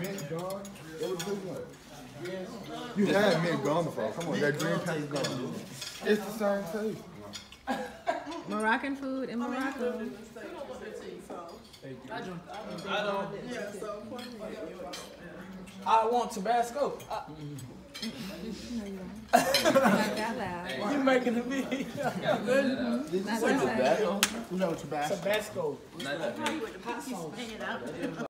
mint gone? It was good one. You had mint gone before. Come on, that green pepper gone. It's the same taste. Moroccan food in Morocco. I want Tabasco. You making it big. That's what I said. You know Tabasco. Tabasco. Hot sauce.